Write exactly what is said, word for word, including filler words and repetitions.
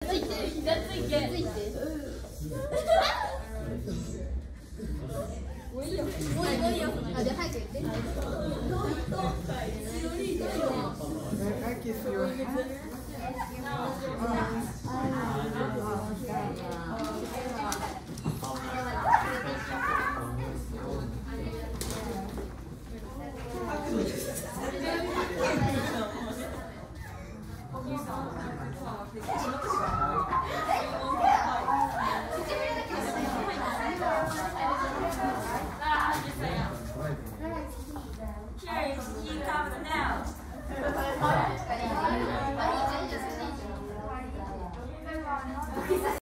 いて、がっついて、ついて。もういいよ。もういいもういいよ。あ、じゃあ早く言って。